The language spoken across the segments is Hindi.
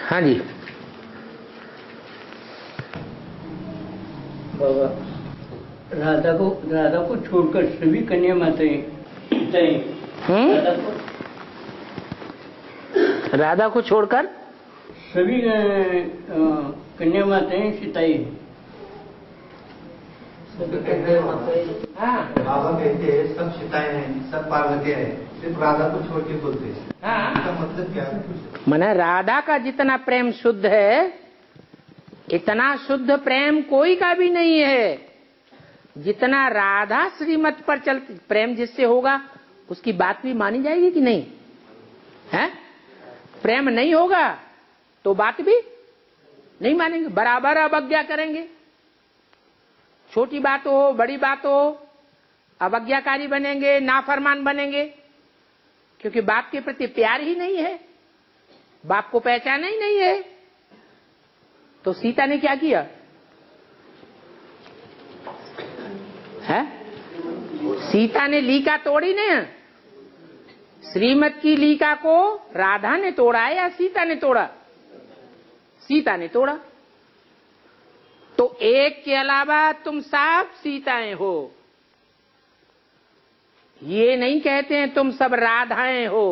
हाँ जी बाबा, राधा को छोड़कर सभी कन्या माताएं राधा को छोड़कर सभी कन्या माताएं सीताई। हाँ, बाबा कहते हैं सब सीताएं हैं, सब पार्वती है, सिर्फ राधा को छोड़ के बोलते हैं। हाँ, इसका मतलब क्या है? माने राधा का जितना प्रेम शुद्ध है, इतना शुद्ध प्रेम कोई का भी नहीं है। जितना राधा श्रीमत पर चल प्रेम जिससे होगा, उसकी बात भी मानी जाएगी कि नहीं है? प्रेम नहीं होगा तो बात भी नहीं मानेंगे, बराबर अवज्ञा करेंगे। छोटी बात हो बड़ी बात हो, अवज्ञाकारी बनेंगे, नाफरमान बनेंगे, क्योंकि बाप के प्रति प्यार ही नहीं है, बाप को पहचाना ही नहीं है। तो सीता ने क्या किया है? सीता ने लीका तोड़ी नहीं, श्रीमत की लीका को राधा ने तोड़ा या सीता ने तोड़ा? सीता ने तोड़ा। तो एक के अलावा तुम सब सीताएं हो, ये नहीं कहते हैं तुम सब राधाएं हो।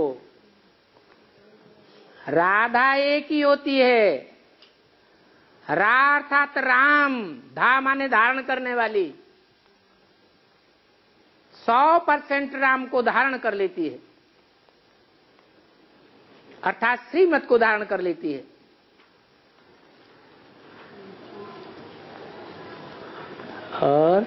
राधा एक ही होती है, रा अर्थात राम, धा माने धारण करने वाली, 100% राम को धारण कर लेती है, अर्थात श्रीमत को धारण कर लेती है। और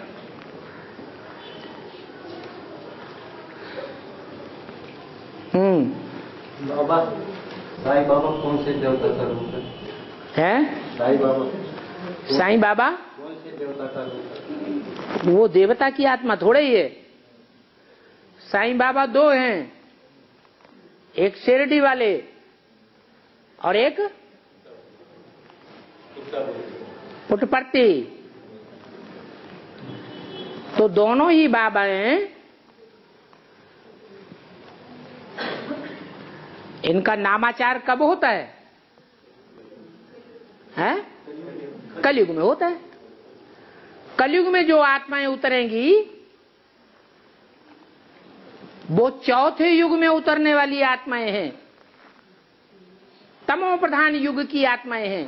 बाबा, साईं बाबा कौन से देवता का रूप है? साईं बाबा, साईं बाबा कौन से देवता का रूप है? वो देवता की आत्मा थोड़े ही है। साईं बाबा दो हैं, एक शिरडी वाले और एक पुट्टपर्ती। तो दोनों ही बाबा हैं। इनका नामाचार कब होता है? हैं? कलयुग में होता है। कलयुग में जो आत्माएं उतरेंगी वो चौथे युग में उतरने वाली आत्माएं हैं, तमो प्रधान युग की आत्माएं हैं।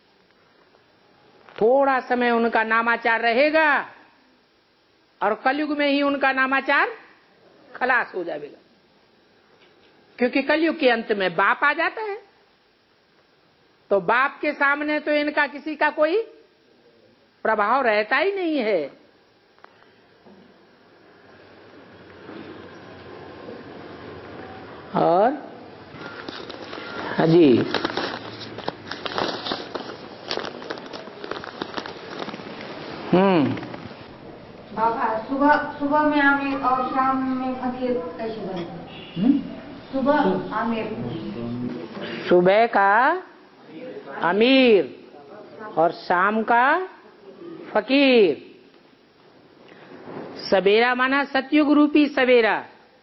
थोड़ा समय उनका नामाचार रहेगा और कलयुग में ही उनका नामाचार खलास हो जाएगा, क्योंकि कलयुग के अंत में बाप आ जाता है। तो बाप के सामने तो इनका किसी का कोई प्रभाव रहता ही नहीं है। और हाँ जी, बाबा, सुबह में आमिर और शाम में फकीर कैसे बनते? सुबह आमिर, सुबह का अमीर और शाम का फकीर। सवेरा माना सतयुग रूपी सवेरा,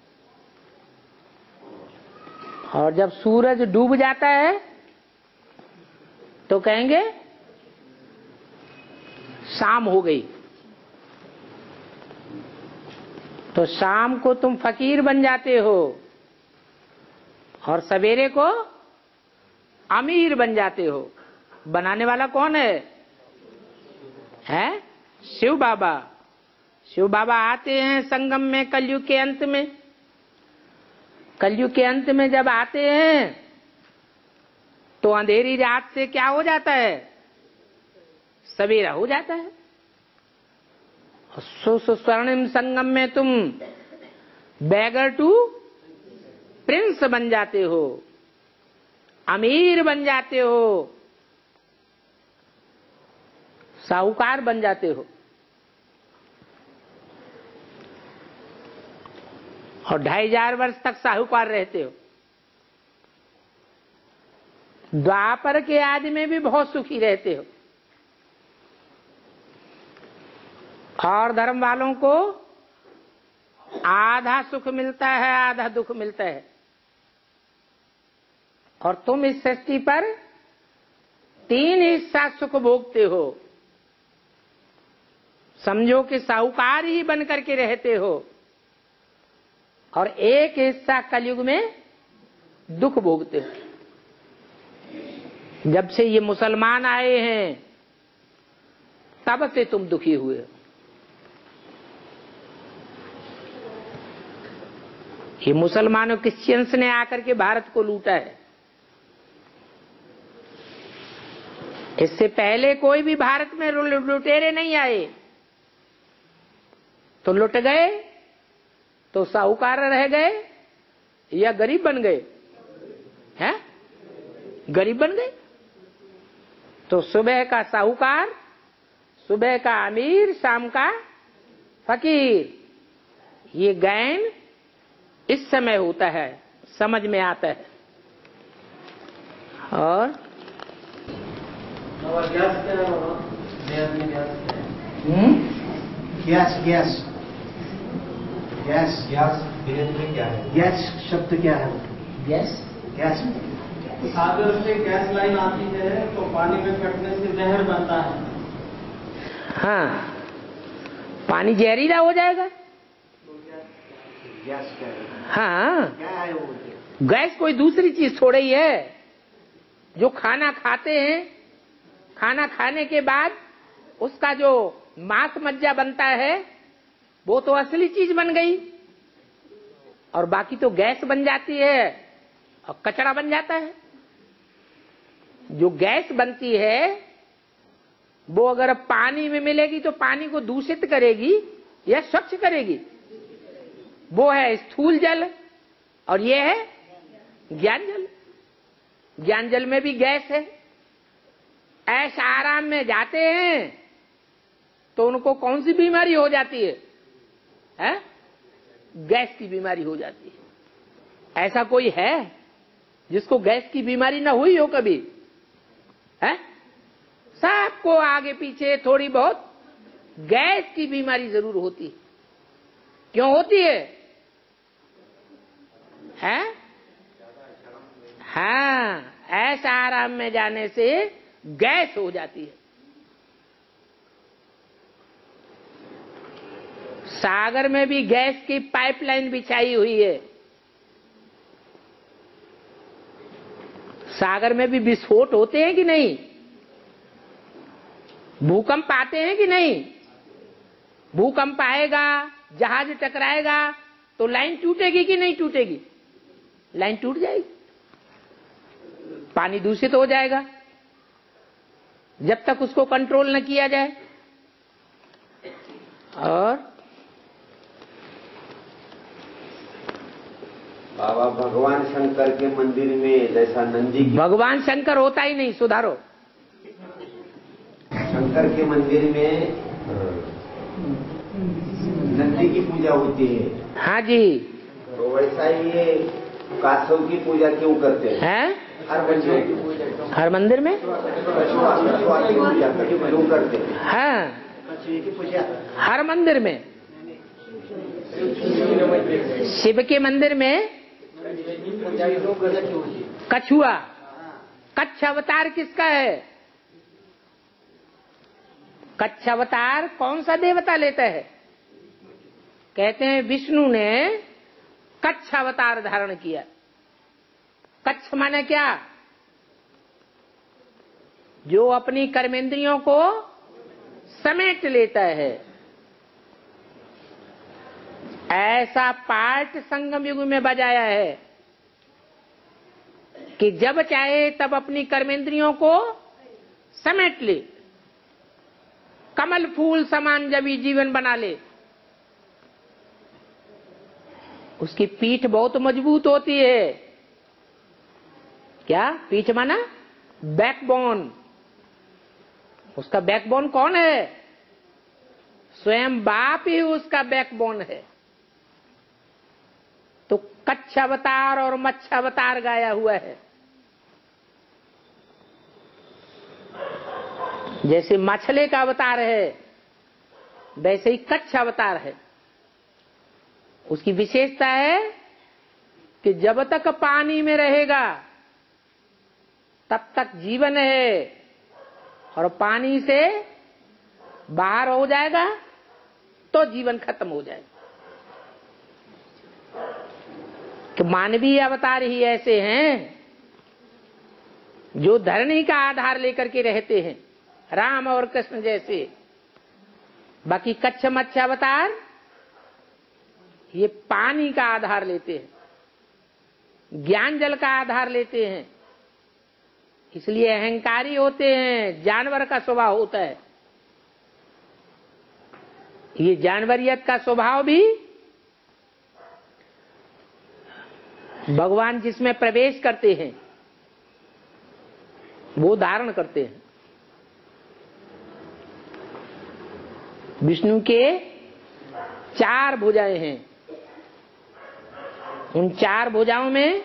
और जब सूरज डूब जाता है तो कहेंगे शाम हो गई। तो शाम को तुम फकीर बन जाते हो और सवेरे को अमीर बन जाते हो। बनाने वाला कौन है? हैं? शिव बाबा। शिव बाबा आते हैं संगम में कलयुग के अंत में। कलयुग के अंत में जब आते हैं तो अंधेरी रात से क्या हो जाता है? सवेरा हो जाता है। स्वर्णिम संगम में तुम बैगर टू प्रिंस बन जाते हो, अमीर बन जाते हो, साहूकार बन जाते हो। और 2500 वर्ष तक साहूकार रहते हो। द्वापर के आदि में भी बहुत सुखी रहते हो। और धर्म वालों को आधा सुख मिलता है, आधा दुख मिलता है। और तुम इस सृष्टि पर 3 हिस्सा सुख भोगते हो, समझो कि साहूकार ही बन करके रहते हो, और 1 हिस्सा कलयुग में दुख भोगते हो। जब से ये मुसलमान आए हैं तब से तुम दुखी हुए हो। ये मुसलमानों क्रिश्चियंस ने आकर के भारत को लूटा है। इससे पहले कोई भी भारत में लुटेरे नहीं आए, तो लुट गए तो साहूकार रह गए या गरीब बन गए? हैं? गरीब बन गए। तो सुबह का साहूकार, सुबह का अमीर, शाम का फकीर। ये गैन इस समय होता है, समझ में आता है। और गैस क्या है बाबा? Gas gas gas gas Veda में क्या है? गैस शब्द क्या है? गैस गैस सागर से गैस लाइन आती है तो पानी में कटने से जहर बनता है। हाँ, पानी जहरीला हो जाएगा। गैस क्या है? हाँ, क्या है वो? गैस कोई दूसरी चीज थोड़ी ही है। जो खाना खाते हैं, खाना खाने के बाद उसका जो मांस मज्जा बनता है वो तो असली चीज बन गई, और बाकी तो गैस बन जाती है और कचरा बन जाता है। जो गैस बनती है वो अगर पानी में मिलेगी तो पानी को दूषित करेगी या स्वच्छ करेगी? वो है स्थूल जल, और ये है ज्ञान जल। ज्ञान जल में भी गैस है। ऐश आराम में जाते हैं तो उनको कौन सी बीमारी हो जाती है? गैस की बीमारी हो जाती है। ऐसा कोई है जिसको गैस की बीमारी ना हुई हो कभी? सबको आगे पीछे थोड़ी बहुत गैस की बीमारी जरूर होती है। क्यों होती है? हाँ, ऐसा आराम में जाने से गैस हो जाती है। सागर में भी गैस की पाइपलाइन बिछाई हुई है। सागर में भी विस्फोट होते हैं कि नहीं? भूकंप आते हैं कि नहीं? भूकंप आएगा, जहाज टकराएगा तो लाइन टूटेगी कि नहीं टूटेगी? लाइन टूट जाएगी, पानी दूषित हो जाएगा जब तक उसको कंट्रोल न किया जाए। और बाबा भगवान शंकर के मंदिर में जैसा नंदी की, भगवान शंकर होता ही नहीं, सुधारो। शंकर के मंदिर में नंदी की पूजा होती है। हाँ जी। तो वैसा ही ये कासव की पूजा क्यों करते हैं? हर मंदिर की पूजा, हर मंदिर में कछुआ की पूजा क्यों करते हैं? हाँ, कछुए की पूजा हर मंदिर में। शिव के मंदिर में कछुआ। कच्छ अवतार किसका है? कच्छ अवतार कौन सा देवता लेता है? कहते हैं विष्णु ने कच्छ अवतार धारण किया। कच्छ माने क्या? जो अपनी कर्मेंद्रियों को समेट लेता है। ऐसा पाठ संगम युग में बजाया है कि जब चाहे तब अपनी कर्मेंद्रियों को समेट ले, कमल फूल समान जब ही जीवन बना ले। उसकी पीठ बहुत मजबूत होती है। क्या पीठ माना? बैकबोन। उसका बैकबोन कौन है? स्वयं बाप ही उसका बैकबोन है। तो कच्छ अवतार और मत्स्य अवतार गाया हुआ है। जैसे मछली का अवतार है वैसे ही कच्छ अवतार है। उसकी विशेषता है कि जब तक पानी में रहेगा तब तक जीवन है, और पानी से बाहर हो जाएगा तो जीवन खत्म हो जाएगा। तो मानवीय अवतार ही ऐसे हैं जो धरणी का आधार लेकर के रहते हैं, राम और कृष्ण जैसे। बाकी कच्छ मत्स्य अवतार ये पानी का आधार लेते हैं, ज्ञान जल का आधार लेते हैं, इसलिए अहंकारी होते हैं, जानवर का स्वभाव होता है। ये जानवरियत का स्वभाव भी भगवान जिसमें प्रवेश करते हैं वो धारण करते हैं। विष्णु के 4 भुजाएं हैं, उन 4 भुजाओं में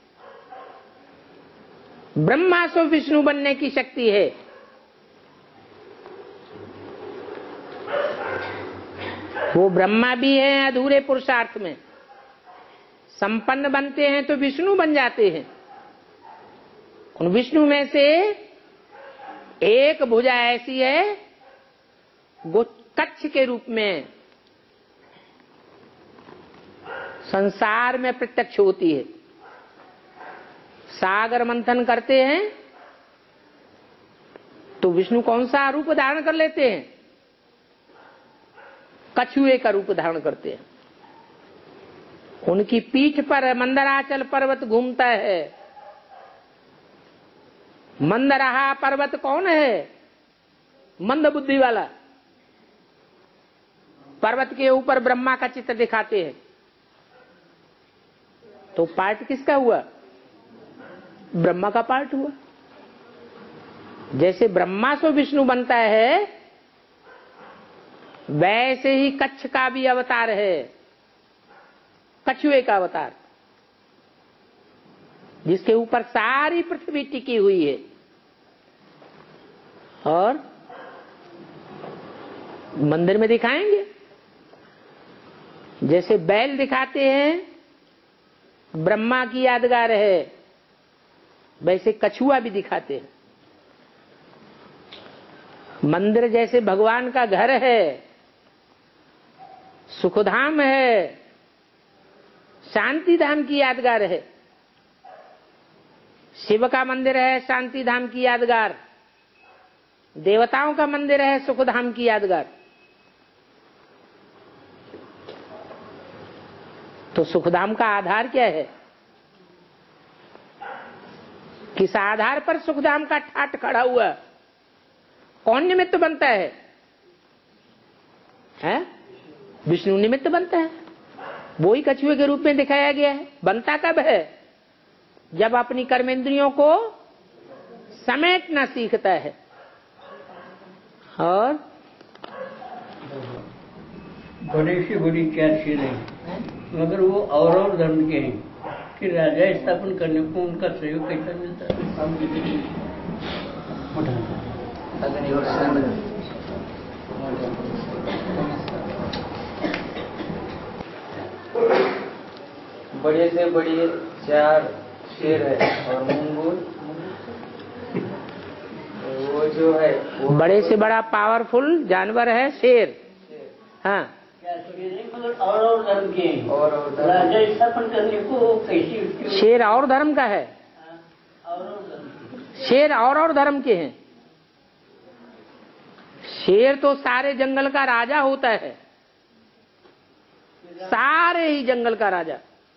ब्रह्मा से विष्णु बनने की शक्ति है। वो ब्रह्मा भी है अधूरे पुरुषार्थ में, संपन्न बनते हैं तो विष्णु बन जाते हैं। उन विष्णु में से एक भुजा ऐसी है वो कच्छ के रूप में संसार में प्रत्यक्ष होती है। सागर मंथन करते हैं तो विष्णु कौन सा रूप धारण कर लेते हैं? कछुए का रूप धारण करते हैं। उनकी पीठ पर मंदराचल पर्वत घूमता है। मंदराहा पर्वत कौन है? मंद बुद्धि वाला। पर्वत के ऊपर ब्रह्मा का चित्र दिखाते हैं तो पार्ट किसका हुआ? ब्रह्मा का पार्ट हुआ। जैसे ब्रह्मा से विष्णु बनता है वैसे ही कच्छ का भी अवतार है, कछुए का अवतार, जिसके ऊपर सारी पृथ्वी टिकी हुई है। और मंदिर में दिखाएंगे जैसे बैल दिखाते हैं ब्रह्मा की यादगार है, वैसे कछुआ भी दिखाते हैं। मंदिर जैसे भगवान का घर है, सुखधाम है, शांति धाम की यादगार है। शिव का मंदिर है शांति धाम की यादगार, देवताओं का मंदिर है सुखधाम की यादगार। तो सुखधाम का आधार क्या है? किस आधार पर सुखधाम का ठाट खड़ा हुआ? कौन निमित्त बनता है? हैं? विष्णु निमित्त बनता है। वो ही कछुए के रूप में दिखाया गया है। बनता कब है? जब अपनी कर्मेंद्रियों को समेटना सीखता है। और बड़े से बड़ी 4 शेर हैं, मगर वो और धर्म के हैं कि राजा स्थापन करने को उनका सहयोग कैसा मिलता है? बड़े से बड़े 4 शेर है और मुंगुर वो जो है वो बड़े से बड़ा पावरफुल जानवर है शेर। हाँ, मगर और धर्म के हैं, और राजा स्थापन करने को कैसी? शेर और धर्म का है। शेर और धर्म के हैं। शेर तो सारे जंगल का राजा होता है, सारे ही जंगल का राजा।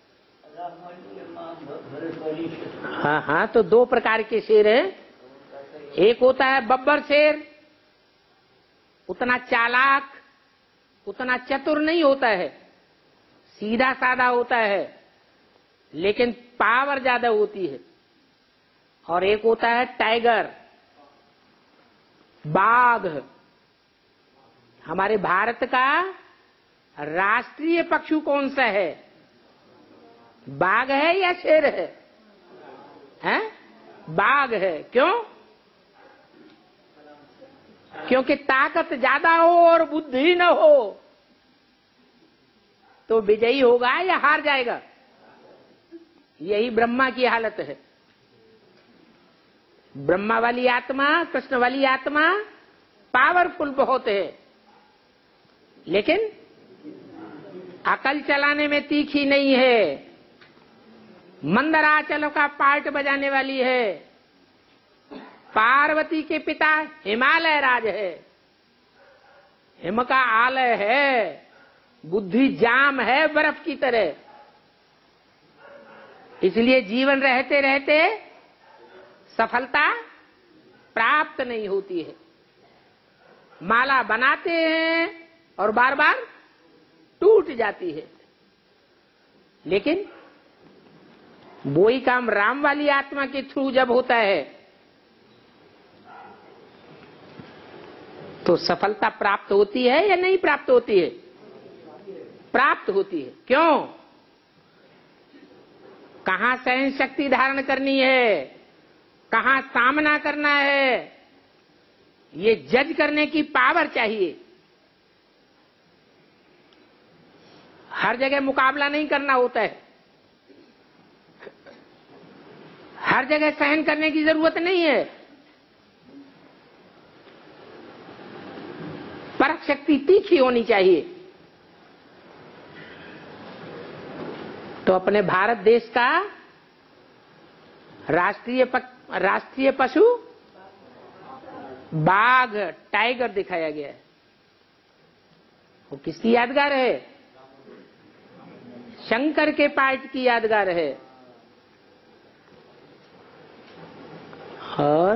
हाँ हाँ, तो 2 प्रकार के शेर हैं। एक होता है बब्बर शेर, उतना चालाक उतना चतुर नहीं होता है, सीधा साधा होता है, लेकिन पावर ज्यादा होती है। और एक होता है टाइगर, बाघ। हमारे भारत का राष्ट्रीय पशु कौन सा है? बाघ है या शेर है? हैं? बाघ है। क्यों? क्योंकि ताकत ज्यादा हो और बुद्धि न हो तो विजयी होगा या हार जाएगा? यही ब्रह्मा की हालत है। ब्रह्मा वाली आत्मा, कृष्ण वाली आत्मा पावरफुल बहुत है, लेकिन अकल चलाने में तीखी नहीं है। मंदराचल का पार्ट बजाने वाली है। पार्वती के पिता हिमालय राज है, हिम का आलय है, बुद्धि जाम है बर्फ की तरह। इसलिए जीवन रहते रहते सफलता प्राप्त नहीं होती है। माला बनाते हैं और बार बार टूट जाती है। लेकिन वही काम राम वाली आत्मा के थ्रू जब होता है तो सफलता प्राप्त होती है या नहीं प्राप्त होती है? प्राप्त होती है। क्यों? कहां सहन शक्ति धारण करनी है, कहां सामना करना है, ये जज करने की पावर चाहिए। हर जगह मुकाबला नहीं करना होता है, हर जगह सहन करने की जरूरत नहीं है। परख शक्ति तीखी होनी चाहिए। तो अपने भारत देश का राष्ट्रीय पशु बाघ, टाइगर दिखाया गया है। वो किसकी यादगार है? शंकर के पार्ट की यादगार है। और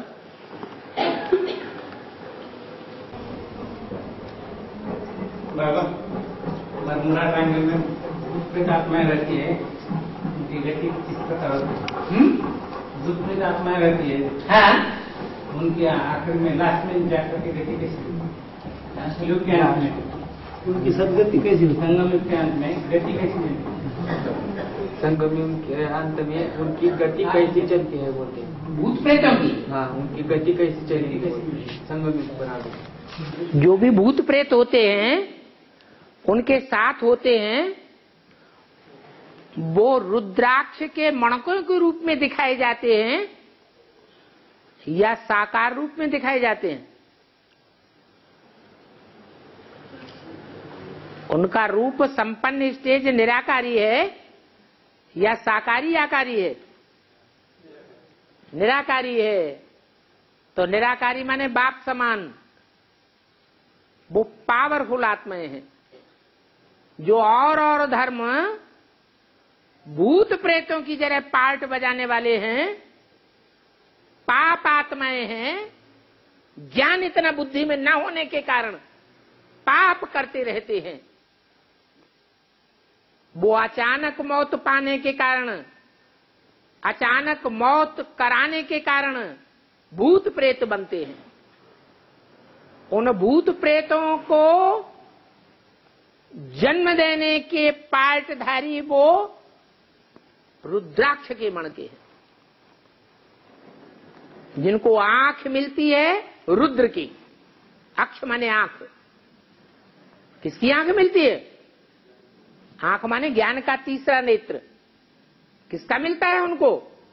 नर्मदा ट्रायंगल में भूत आत्माएं रहती है, उनकी गति किस प्रकार होती है? भूत आत्माएं रहती है, हाँ, उनकी आखिर में लास्ट में जाकर के गति कैसी लोग के अंत में उनकी सदगति कैसी? संगम के अंत में गति कैसी मिलती? संगम के अंत में उनकी गति कैसी चलती है बोलते हैं? भूत प्रेतों की, हाँ, उनकी गति कैसी चलती है? संगम बराबर। जो भी भूत प्रेत होते हैं उनके साथ होते हैं, वो रुद्राक्ष के मणकों के रूप में दिखाए जाते हैं या साकार रूप में दिखाए जाते हैं? उनका रूप संपन्न स्टेज निराकारी है या साकारी आकारी है? निराकारी है। तो निराकारी माने बाप समान, वो पावरफुल आत्माएं हैं। जो और धर्म भूत प्रेतों की जगह पार्ट बजाने वाले हैं, पाप आत्माएं हैं। ज्ञान इतना बुद्धि में न होने के कारण पाप करते रहते हैं। वो अचानक मौत पाने के कारण, अचानक मौत कराने के कारण भूत प्रेत बनते हैं। उन भूत प्रेतों को जन्म देने के पार्टधारी वो रुद्राक्ष के मण के हैं, जिनको आंख मिलती है रुद्र की। अक्ष माने आंख। किसकी आंख मिलती है? आंख माने ज्ञान का तीसरा नेत्र। किसका मिलता है उनको?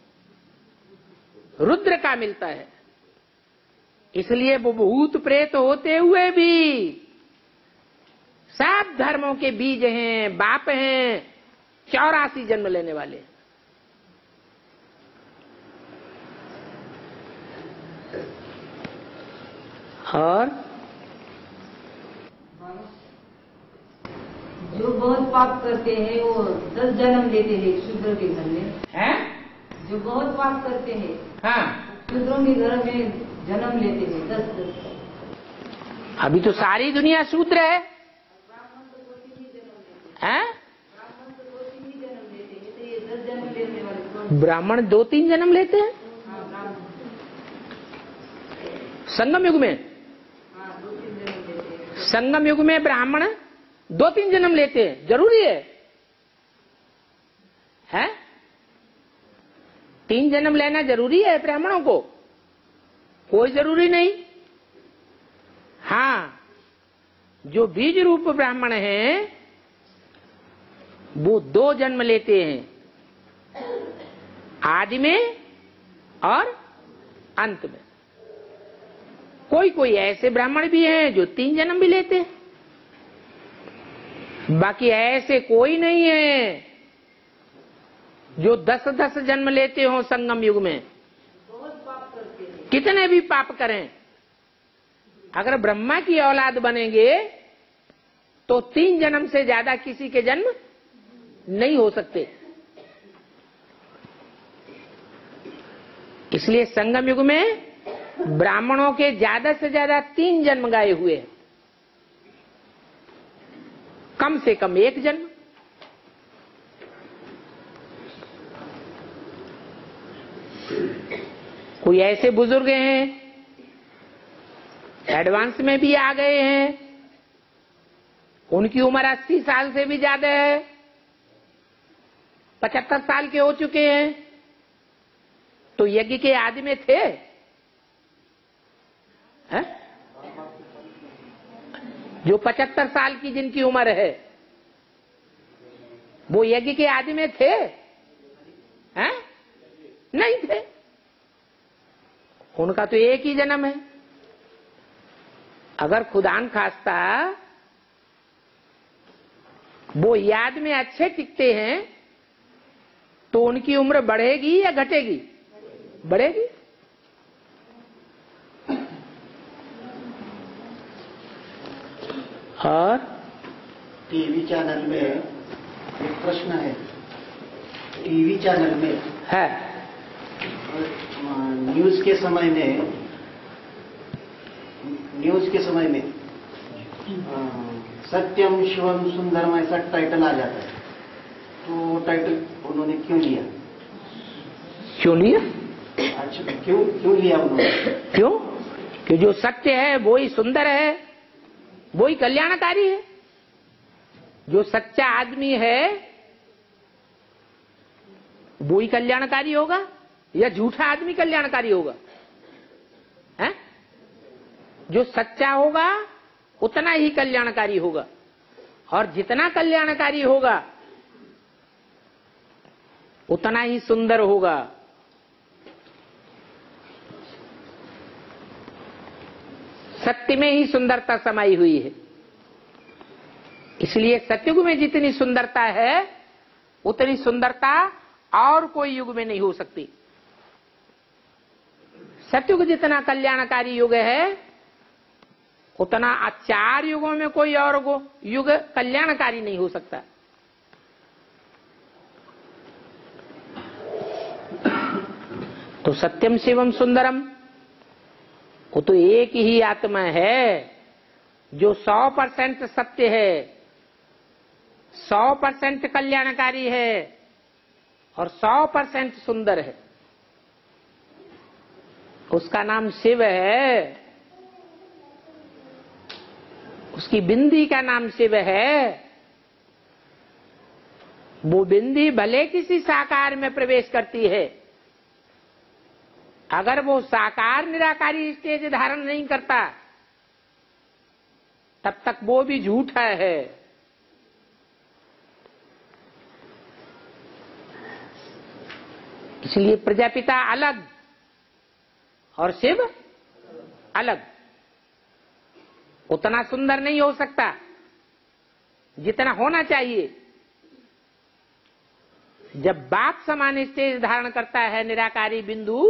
रुद्र का मिलता है। इसलिए वो भूत प्रेत होते हुए भी सब धर्मों के बीज हैं, बाप हैं, 84 जन्म लेने वाले। और जो बहुत पाप करते हैं वो 10 जन्म लेते हैं शूद्र के घर में। हैं? जो बहुत पाप करते हैं, हाँ, शूद्रों के घर में जन्म लेते हैं 10। अभी तो सारी दुनिया शूद्र है। ब्राह्मण तो 2-3 ही जन्म लेते हैं? हैं। ब्राह्मण तो 2-3 ही जन्म लेते हैं, तो ये 10 जन्म लेने वाले कौन? ब्राह्मण 2-3 जन्म लेते हैं हाँ, ब्राह्मण। संगम युग में। हाँ, 2-3 जन्म लेते हैं। संगम युग में ब्राह्मण 2-3 जन्म लेते हैं। जरूरी है? हैं? 3 जन्म लेना जरूरी है ब्राह्मणों को? कोई जरूरी नहीं। हाँ, जो बीज रूप ब्राह्मण हैं वो 2 जन्म लेते हैं, आदि में और अंत में। कोई कोई ऐसे ब्राह्मण भी हैं जो 3 जन्म भी लेते हैं, बाकी ऐसे कोई नहीं है जो 10-10 जन्म लेते हो संगम युग में। कितने भी पाप करें, अगर ब्रह्मा की औलाद बनेंगे तो 3 जन्म से ज्यादा किसी के जन्म नहीं हो सकते। इसलिए संगम युग में ब्राह्मणों के ज्यादा से ज्यादा 3 जन्म गाए हुए हैं, कम से कम 1 जन्म। कोई ऐसे बुजुर्ग हैं एडवांस में भी आ गए हैं, उनकी उम्र 80 साल से भी ज्यादा है, 75 साल के हो चुके हैं, तो यज्ञ के आदि में थे है? जो 75 साल की जिनकी उम्र है वो यज्ञ के आदि में थे हैं? नहीं थे। उनका तो 1 ही जन्म है। अगर खुदान खास्ता वो याद में अच्छे टिकते हैं तो उनकी उम्र बढ़ेगी या घटेगी? बढ़ेगी। और टीवी चैनल में एक प्रश्न है, टीवी चैनल में है न्यूज के समय में सत्यम शिवम सुंदरम ऐसा टाइटल आ जाता है, तो टाइटल उन्होंने क्यों लिया? क्यों लिया? अच्छा, क्यों लिया उन्होंने? क्यों? कि जो सत्य है वो ही सुंदर है, वो ही कल्याणकारी है। जो सच्चा आदमी है वो ही कल्याणकारी होगा या झूठा आदमी कल्याणकारी होगा? है? जो सच्चा होगा उतना ही कल्याणकारी होगा, और जितना कल्याणकारी होगा उतना ही सुंदर होगा। सत्य में ही सुंदरता समाई हुई है। इसलिए सत्युग में जितनी सुंदरता है उतनी सुंदरता और कोई युग में नहीं हो सकती। सत्युग जितना कल्याणकारी युग है उतना 4 युगों में कोई और युग कल्याणकारी नहीं हो सकता। तो सत्यम शिवम सुंदरम वो तो एक ही आत्मा है जो 100% सत्य है, 100% कल्याणकारी है और 100% सुंदर है। उसका नाम शिव है, उसकी बिंदी का नाम शिव है। वो बिंदी भले किसी साकार में प्रवेश करती है, अगर वो साकार निराकारी स्टेज धारण नहीं करता तब तक वो भी झूठा है। इसलिए प्रजापिता अलग और शिव अलग। उतना सुंदर नहीं हो सकता जितना होना चाहिए। जब बाप समान स्टेज धारण करता है निराकारी बिंदु,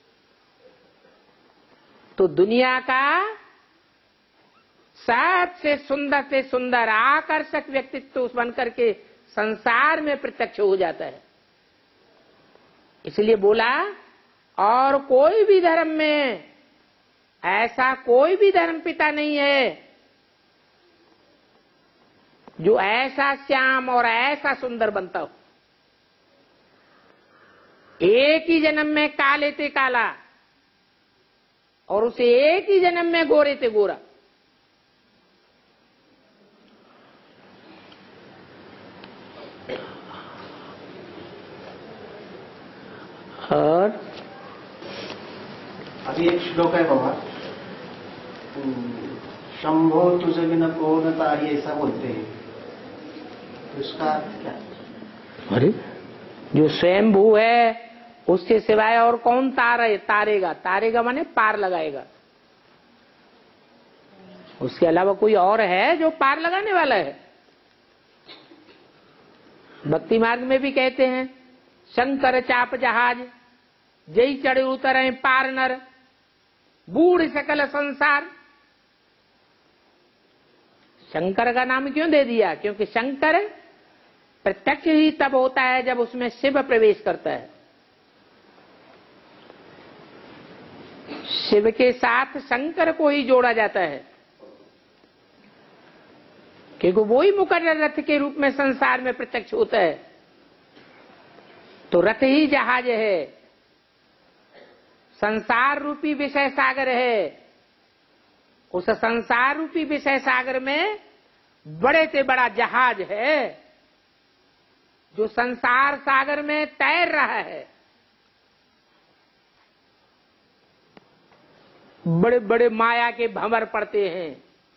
तो दुनिया का सबसे सुंदर आकर्षक व्यक्तित्व बनकर के संसार में प्रत्यक्ष हो जाता है। इसलिए बोला, और कोई भी धर्म में ऐसा कोई भी धर्म पिता नहीं है जो ऐसा श्याम और ऐसा सुंदर बनता हो। एक ही जन्म में काले ते काला और उसे एक ही जन्म में गोरे ते गोरा। और अभी एक श्लोक है बाबा, शंभो तुझे बिना कौन तारी, ऐसा बोलते हैं, तो इसका क्या? अरे जो स्वयंभू है उसके सिवाय और कौन तारेगा? तारेगा माने पार लगाएगा। उसके अलावा कोई और है जो पार लगाने वाला है? भक्ति मार्ग में भी कहते हैं, शंकर चाप जहाज जई चढ़े उतरे पार नर, बूढ़ सकल संसार। शंकर का नाम क्यों दे दिया? क्योंकि शंकर प्रत्यक्ष ही तब होता है जब उसमें शिव प्रवेश करता है। शिव के साथ शंकर को ही जोड़ा जाता है, क्योंकि वो ही मुकर्रर रथ के रूप में संसार में प्रत्यक्ष होता है। तो रथ ही जहाज है, संसार रूपी विषय सागर है। उस संसार रूपी विषय सागर में बड़े से बड़ा जहाज है जो संसार सागर में तैर रहा है। बड़े बड़े माया के भंवर पड़ते हैं,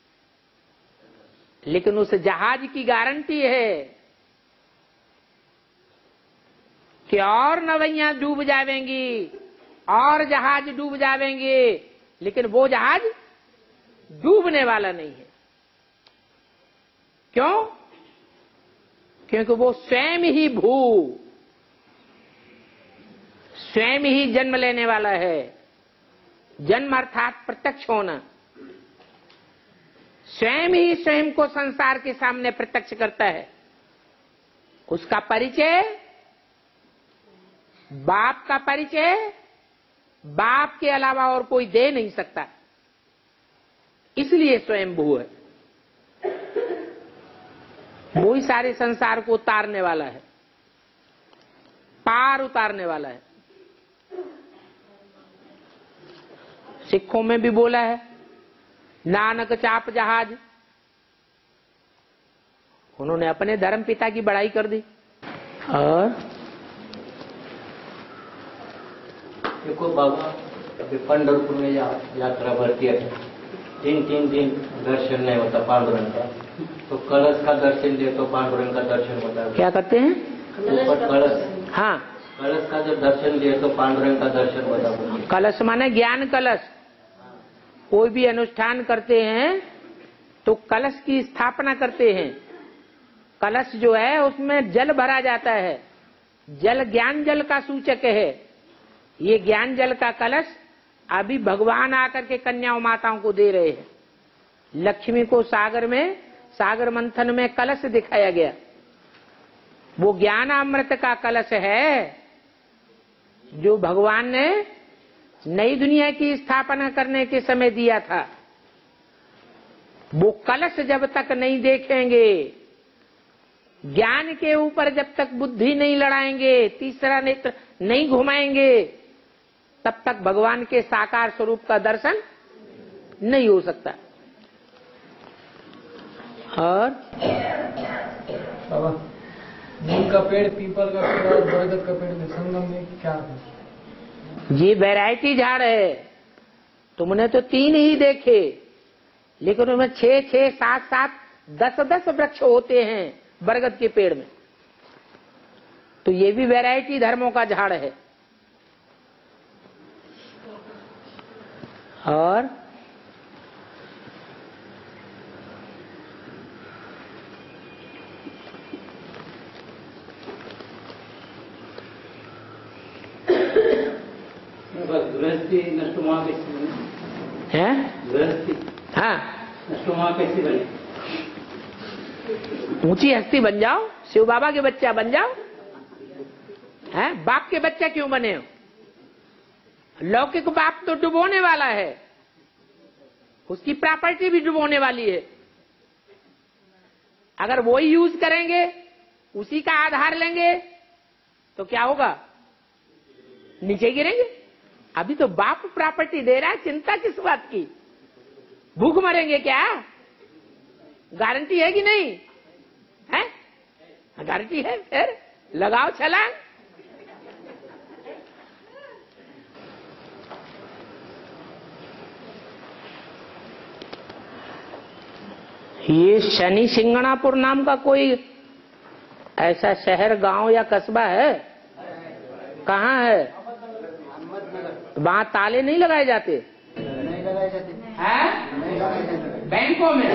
लेकिन उस जहाज की गारंटी है कि और नवैया डूब जावेंगी और जहाज डूब जावेंगे, लेकिन वो जहाज डूबने वाला नहीं है। क्यों? क्योंकि वो स्वयं ही स्वयं ही जन्म लेने वाला है। जन्म अर्थात प्रत्यक्ष होना। स्वयं ही स्वयं को संसार के सामने प्रत्यक्ष करता है। उसका परिचय, बाप का परिचय बाप के अलावा और कोई दे नहीं सकता, इसलिए स्वयंभू है। वो ही सारे संसार को उतारने वाला है, पार उतारने वाला है। सिखों में भी बोला है, नानक चाप जहाज। उन्होंने अपने धर्म पिता की बड़ाई कर दी। और देखो बाबा, अभी पंढरपुर में यात्रा भरती है, 3 दिन दर्शन नहीं होता पांडुरंग का, तो कलश का दर्शन दिए तो पांडुरंग का दर्शन होता है। क्या करते हैं? ऊपर कलश। हाँ, कलश का जब दर्शन दिए तो पांडुरंग का दर्शन होता है। कलश माने ज्ञान कलश। कोई भी अनुष्ठान करते हैं तो कलश की स्थापना करते हैं। कलश जो है उसमें जल भरा जाता है। जल ज्ञान जल का सूचक है। ये ज्ञान जल का कलश अभी भगवान आकर के कन्याओं माताओं को दे रहे हैं। लक्ष्मी को सागर में, सागर मंथन में कलश दिखाया गया। वो ज्ञानामृत का कलश है जो भगवान ने नई दुनिया की स्थापना करने के समय दिया था। वो कलश जब तक नहीं देखेंगे, ज्ञान के ऊपर जब तक बुद्धि नहीं लड़ाएंगे, तीसरा नेत्र नहीं घुमाएंगे, तब तक भगवान के साकार स्वरूप का दर्शन नहीं हो सकता। और नीम का पेड़, पीपल का पेड़ और बरगद का पेड़ में संगम में क्या है? ये वैरायटी झाड़ है। तुमने तो 3 ही देखे, लेकिन उनमें 6, 7, 10 वृक्ष होते हैं बरगद के पेड़ में। तो ये भी वैरायटी धर्मों का झाड़ है। और गृहस्थी नष्टुमा कैसी बने? हैं? गृहस्थी हाँ, नष्टुमा कैसी बने? ऊंची हस्ती बन जाओ, शिव बाबा के बच्चा बन जाओ। हैं? बाप के बच्चा क्यों बने हो? लौकिक बाप तो डुबोने वाला है, उसकी प्रॉपर्टी भी डुबोने वाली है। अगर वो ही यूज करेंगे, उसी का आधार लेंगे, तो क्या होगा? नीचे गिरेंगे। अभी तो बाप प्रॉपर्टी दे रहा है, चिंता किस बात की? भूख मरेंगे क्या? गारंटी है कि नहीं है? गारंटी है। फिर लगाओ छलांग। ये शनि सिंगणापुर नाम का कोई ऐसा शहर, गांव या कस्बा है? कहाँ है? तो वहाँ ताले नहीं लगाए जाते नहीं लगाए जाते हैं? नहीं लगाए जाते बैंकों में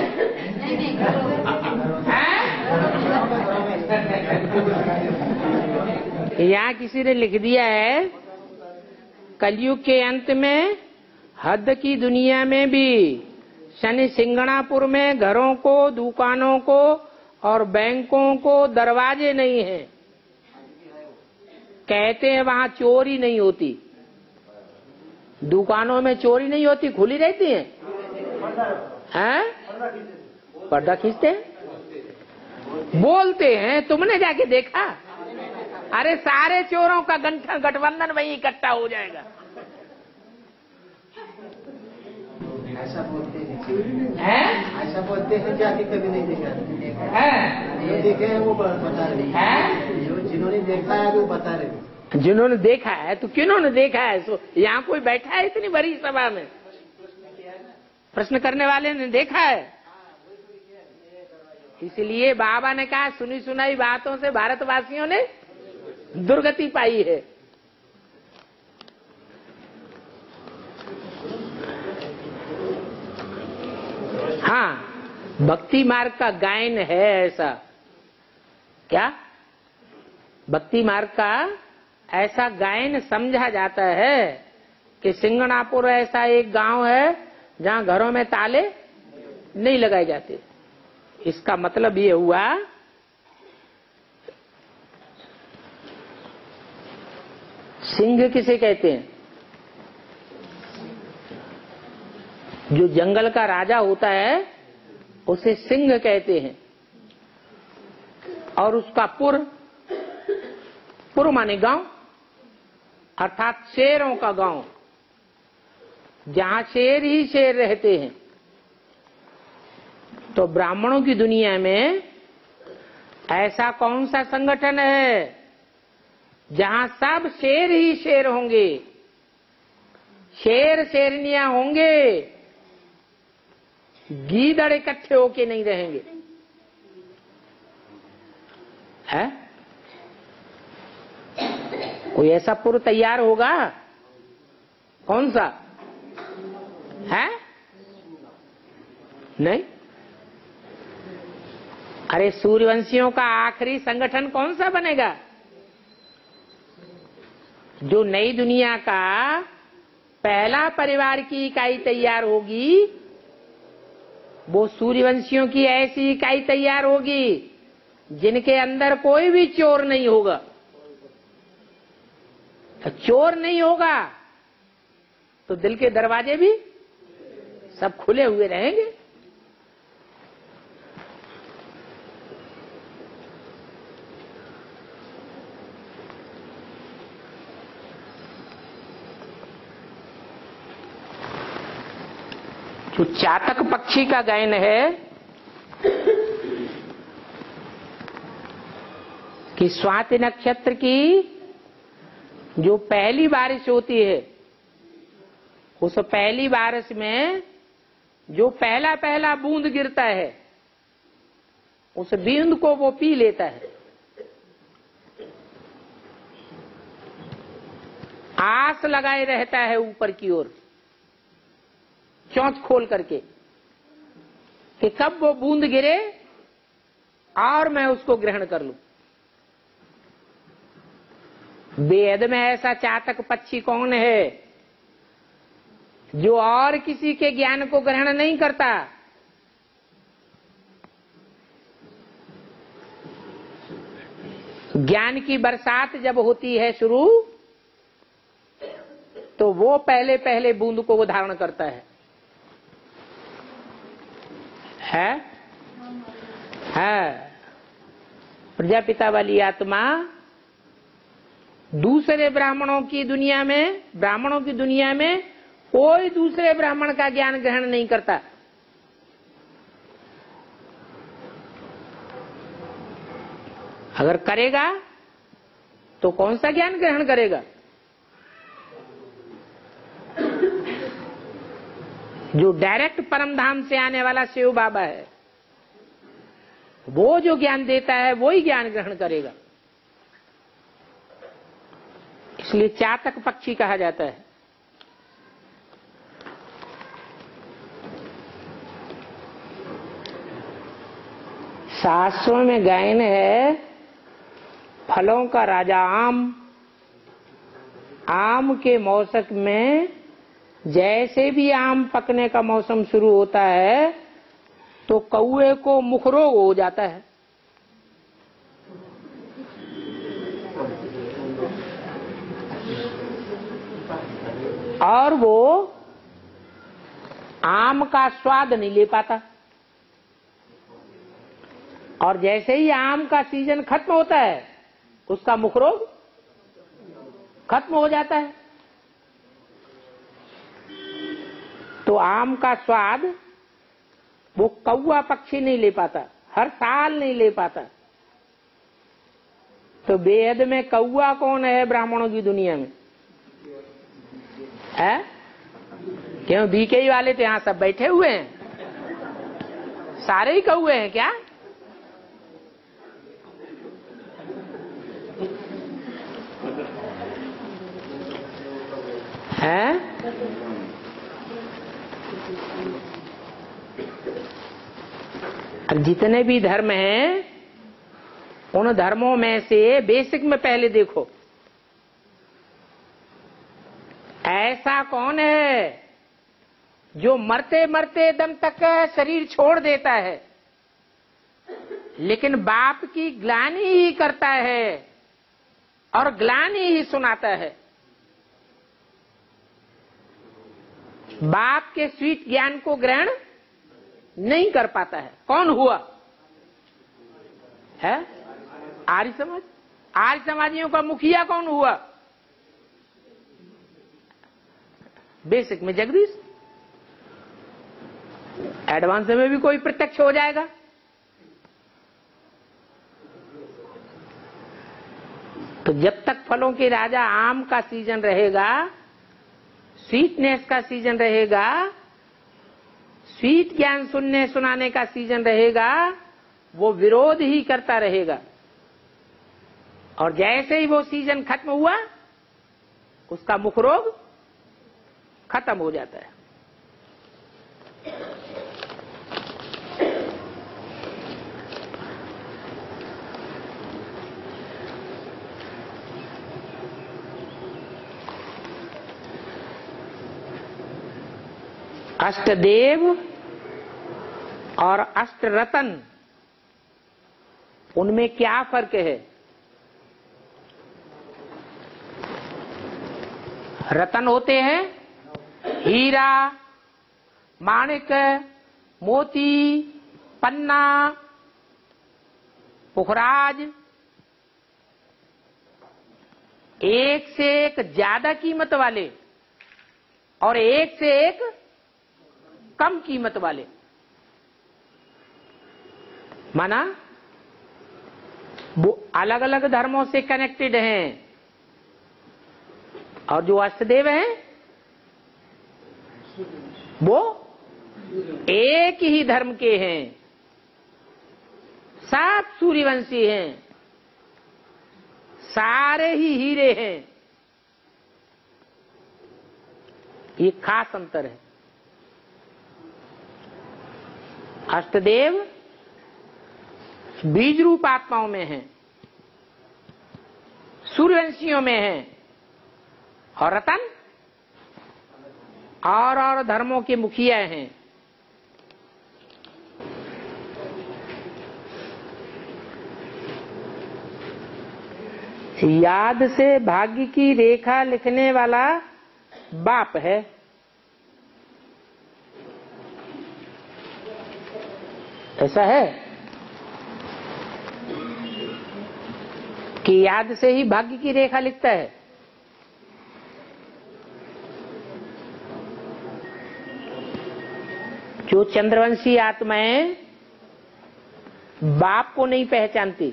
यहाँ किसी ने लिख दिया है कलयुग के अंत में हद की दुनिया में भी शनि सिंगणापुर में घरों को, दुकानों को और बैंकों को दरवाजे नहीं हैं। कहते हैं वहाँ चोरी नहीं होती, दुकानों में चोरी नहीं होती, खुली रहती हैं। पर्दा खींचते हैं, बोलते हैं। तुमने जाके देखा? अरे सारे चोरों का गठबंधन वहीं इकट्ठा हो जाएगा। ऐसा बोलते हैं, ऐसा बोलते हैं, जाके कभी नहीं देखा जो देखे हैं वो बता रहे हैं, जो जिन्होंने देखा है वो बता रहे हैं। जिन्होंने देखा है तो किन्होंने देखा है? यहाँ कोई बैठा है इतनी बड़ी सभा में? प्रश्न करने वाले ने देखा है। इसलिए बाबा ने कहा सुनी सुनाई बातों से भारतवासियों ने दुर्गति पाई है। हाँ, भक्ति मार्ग का गायन है ऐसा। क्या भक्ति मार्ग का ऐसा गायन समझा जाता है कि सिंगणापुर ऐसा एक गांव है जहां घरों में ताले नहीं लगाए जाते। इसका मतलब ये हुआ सिंह किसे कहते हैं? जो जंगल का राजा होता है उसे सिंह कहते हैं। और उसका पुर माने गांव, अर्थात शेरों का गांव, जहां शेर ही शेर रहते हैं। तो ब्राह्मणों की दुनिया में ऐसा कौन सा संगठन है जहां सब शेर ही शेर होंगे, शेर शेरनियां होंगे, गीदड़ इकट्ठे होके नहीं रहेंगे? है कोई ऐसा पुर तैयार होगा? कौन सा है? नहीं। अरे सूर्यवंशियों का आखिरी संगठन कौन सा बनेगा? जो नई दुनिया का पहला परिवार की इकाई तैयार होगी वो सूर्यवंशियों की ऐसी इकाई तैयार होगी जिनके अंदर कोई भी चोर नहीं होगा। चोर नहीं होगा तो दिल के दरवाजे भी सब खुले हुए रहेंगे। जो चातक पक्षी का गायन है कि स्वाति नक्षत्र की जो पहली बारिश होती है उस पहली बारिश में जो पहला पहला बूंद गिरता है उस बूंद को वो पी लेता है। आस लगाए रहता है ऊपर की ओर चोंच खोल करके कि कब वो बूंद गिरे और मैं उसको ग्रहण कर लूं। वेद में ऐसा चातक पक्षी कौन है जो और किसी के ज्ञान को ग्रहण नहीं करता? ज्ञान की बरसात जब होती है शुरू तो वो पहले पहले बूंद को वो धारण करता है। प्रजापिता वाली आत्मा दूसरे ब्राह्मणों की दुनिया में कोई दूसरे ब्राह्मण का ज्ञान ग्रहण नहीं करता। अगर करेगा तो कौन सा ज्ञान ग्रहण करेगा? जो डायरेक्ट परमधाम से आने वाला शिव बाबा है वो जो ज्ञान देता है वो ही ज्ञान ग्रहण करेगा। इसलिए चातक पक्षी कहा जाता है। शास्त्रों में गायन है, फलों का राजा आम। आम के मौसम में जैसे भी आम पकने का मौसम शुरू होता है तो कौवे को मुखरोग हो जाता है। और वो आम का स्वाद नहीं ले पाता। और जैसे ही आम का सीजन खत्म होता है उसका मुखरोग खत्म हो जाता है। तो आम का स्वाद वो कौवा पक्षी नहीं ले पाता, हर साल नहीं ले पाता। तो बेहद में कौवा कौन है ब्राह्मणों की दुनिया में? है क्यों? बीके वाले तो यहाँ सब बैठे हुए हैं, सारे ही कौवे हैं क्या? हैं? जितने भी धर्म हैं उन धर्मों में से बेसिक में पहले देखो, ऐसा कौन है जो मरते मरते दम तक शरीर छोड़ देता है लेकिन बाप की ग्लानि ही करता है और ग्लानि ही सुनाता है? बाप के स्वीट ज्ञान को ग्रहण नहीं कर पाता है। कौन हुआ है? आर्य समाज। आर्य समाजियों का मुखिया कौन हुआ? बेसिक में जगदीश, एडवांस में भी कोई प्रत्यक्ष हो जाएगा। तो जब तक फलों के राजा आम का सीजन रहेगा, स्वीटनेस का सीजन रहेगा, स्वीट ज्ञान सुनने सुनाने का सीजन रहेगा, वो विरोध ही करता रहेगा। और जैसे ही वो सीजन खत्म हुआ उसका मुखरोग खत्म हो जाता है। अष्टदेव और अष्टरतन, उनमें क्या फर्क है? रतन होते हैं हीरा, माणिक, मोती, पन्ना, पुखराज, एक से एक ज्यादा कीमत वाले और एक से एक कम कीमत वाले। माना वो अलग अलग धर्मों से कनेक्टेड हैं। और जो अष्टदेव हैं वो एक ही धर्म के हैं, सब सूर्यवंशी हैं, सारे ही हीरे हैं। ये खास अंतर है। अष्टदेव बीज रूप आत्माओं में हैं, सूर्यवंशियों में हैं, और रतन और धर्मों के मुखिया हैं। याद से भाग्य की रेखा लिखने वाला बाप है। ऐसा है कि याद से ही भाग्य की रेखा लिखता है। जो चंद्रवंशी आत्माएं बाप को नहीं पहचानती,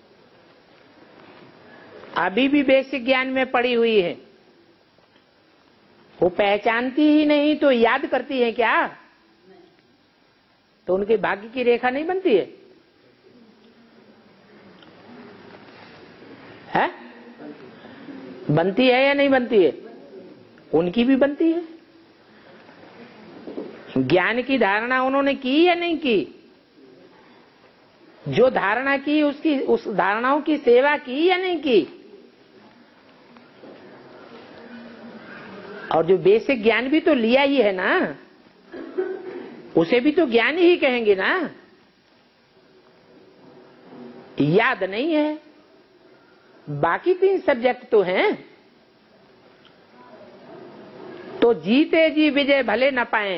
अभी भी बेसिक ज्ञान में पड़ी हुई है, वो पहचानती ही नहीं तो याद करती है क्या? तो उनके भाग्य की रेखा नहीं बनती है? है? बनती है या नहीं बनती है? उनकी भी बनती है। ज्ञान की धारणा उन्होंने की या नहीं की? जो धारणा की उसकी उस धारणाओं की सेवा की या नहीं की, और जो बेसिक ज्ञान भी तो लिया ही है ना, उसे भी तो ज्ञान ही कहेंगे ना। याद नहीं है, बाकी 3 सब्जेक्ट तो हैं। तो जीते जी विजय भले न पाए,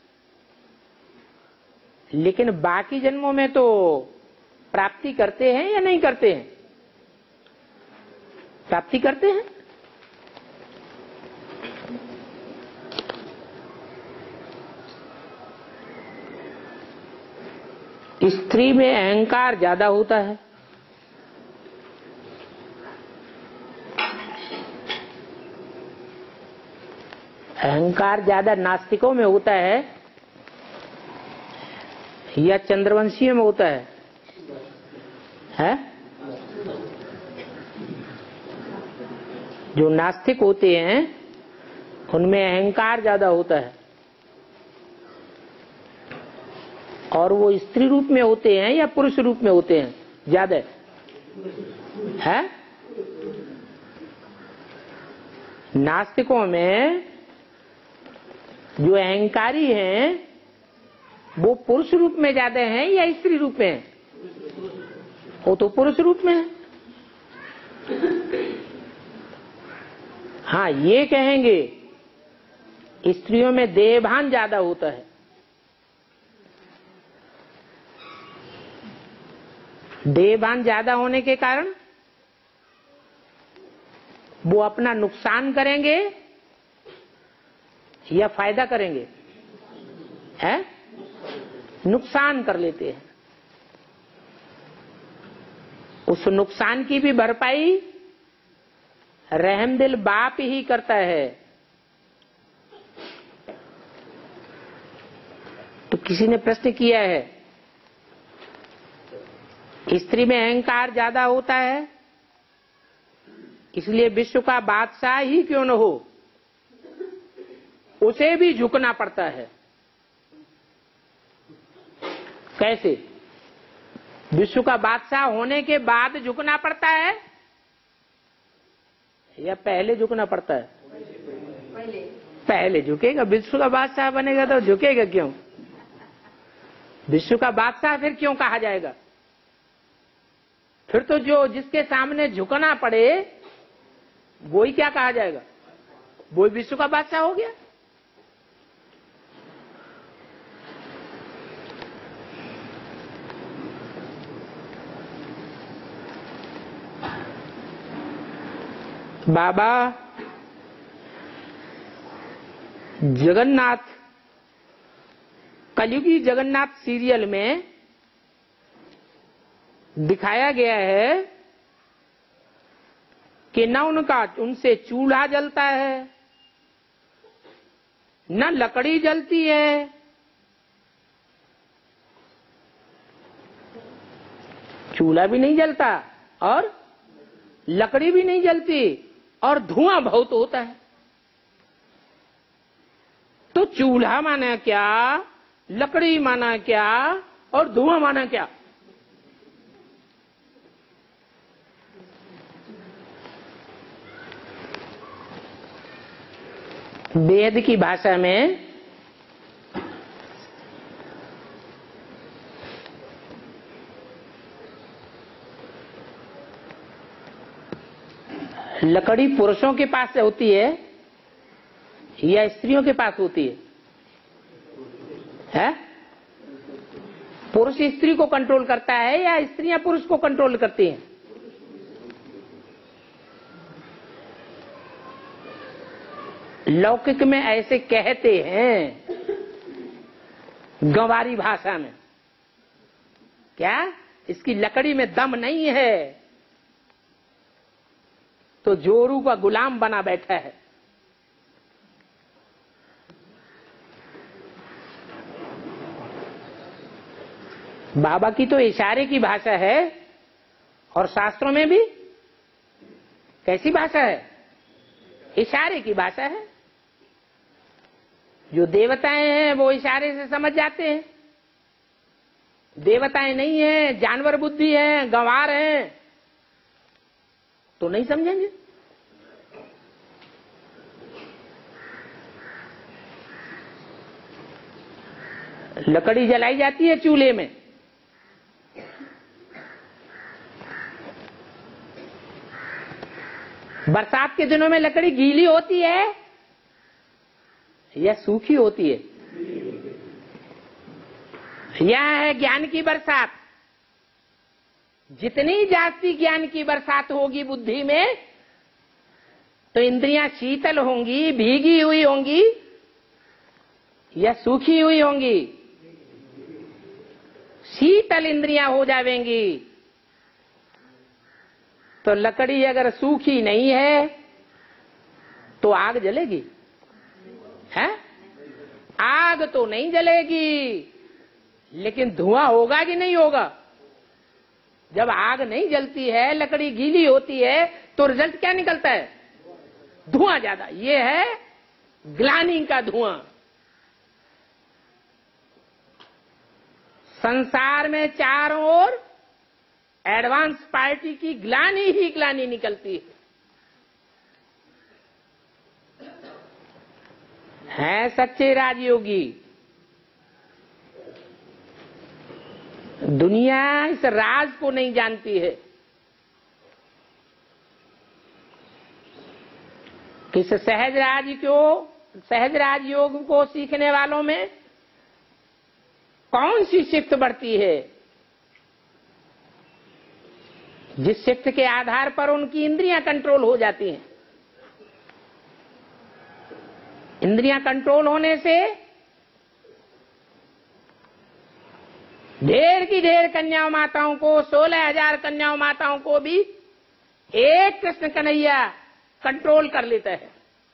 लेकिन बाकी जन्मों में तो प्राप्ति करते हैं या नहीं करते हैं? प्राप्ति करते हैं। स्त्री में अहंकार ज्यादा होता है, अहंकार ज्यादा नास्तिकों में होता है या चंद्रवंशियों में होता है? जो नास्तिक होते हैं उनमें अहंकार ज्यादा होता है, और वो स्त्री रूप में होते हैं या पुरुष रूप में होते हैं ज्यादा है? नास्तिकों में जो अहंकारी हैं वो पुरुष रूप में ज्यादा हैं या स्त्री रूप में हैं? वो तो पुरुष रूप में है। हाँ, ये कहेंगे स्त्रियों में देहभान ज्यादा होता है। देहभान ज्यादा होने के कारण वो अपना नुकसान करेंगे या फायदा करेंगे? नुकसान कर लेते हैं। उस नुकसान की भी भरपाई रहमदिल बाप ही करता है। तो किसी ने प्रश्न किया है, स्त्री में अहंकार ज्यादा होता है, इसलिए विश्व का बादशाह ही क्यों न हो, उसे भी झुकना पड़ता है। कैसे? विश्व का बादशाह होने के बाद झुकना पड़ता है या पहले झुकना पड़ता है? पहले झुकेगा। विश्व का बादशाह बनेगा तो झुकेगा क्यों? विश्व का बादशाह फिर क्यों कहा जाएगा? फिर तो जो जिसके सामने झुकना पड़े वो ही क्या कहा जाएगा? वो विश्व का बादशाह हो गया। बाबा जगन्नाथ, कलयुगी जगन्नाथ सीरियल में दिखाया गया है कि न उनसे चूल्हा जलता है, न लकड़ी जलती है, चूल्हा भी नहीं जलता और लकड़ी भी नहीं जलती, और धुआं बहुत होता है। तो चूल्हा माना क्या, लकड़ी माना क्या, और धुआं माना क्या? वेद की भाषा में लकड़ी पुरुषों के पास होती है या स्त्रियों के पास होती है? पुरुष स्त्री को कंट्रोल करता है या स्त्रियां पुरुष को कंट्रोल करती हैं? लौकिक में ऐसे कहते हैं, गंवारी भाषा में, क्या इसकी लकड़ी में दम नहीं है तो जोरू का गुलाम बना बैठा है। बाबा की तो इशारे की भाषा है, और शास्त्रों में भी कैसी भाषा है? इशारे की भाषा है। जो देवताएं हैं वो इशारे से समझ जाते हैं। देवताएं नहीं है, जानवर बुद्धि है, गंवार है, तो नहीं समझेंगे। लकड़ी जलाई जाती है चूल्हे में, बरसात के दिनों में लकड़ी गीली होती है या सूखी होती है? यह है ज्ञान की बरसात। जितनी जास्ती ज्ञान की बरसात होगी बुद्धि में, तो इंद्रियां शीतल होंगी, भीगी हुई होंगी या सूखी हुई होंगी? शीतल इंद्रियां हो जाएंगी। तो लकड़ी अगर सूखी नहीं है तो आग जलेगी? है? आग तो नहीं जलेगी, लेकिन धुआं होगा कि नहीं होगा? जब आग नहीं जलती है, लकड़ी गीली होती है, तो रिजल्ट क्या निकलता है? धुआं ज्यादा। ये है ग्लानि का धुआं। संसार में चारों ओर एडवांस पार्टी की ग्लानि ही ग्लानि निकलती है सच्चे राजयोगी। दुनिया इस राज को नहीं जानती है कि इस सहज राजयोग को सीखने वालों में कौन सी शिफ्ट बढ़ती है, जिस शिफ्ट के आधार पर उनकी इंद्रियां कंट्रोल हो जाती हैं। इंद्रियां कंट्रोल होने से ढेर की ढेर कन्याओं माताओं को, 16,000 कन्याओं माताओं को भी एक कृष्ण कन्हैया कंट्रोल कर लेता है।